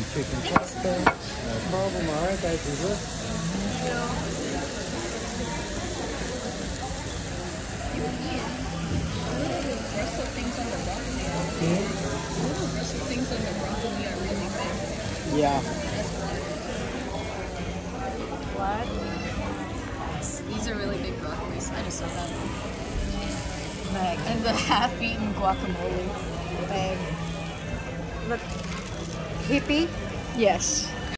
chicken pasta. No problem. All right, guys, enjoy. Rustle things on the broccoli. Hmm? Little rustle things on the broccoli are really big. Yeah. What? These are really big broccolis. I just saw that. Like, And the half-eaten guacamole. like, look, hippie. Yes.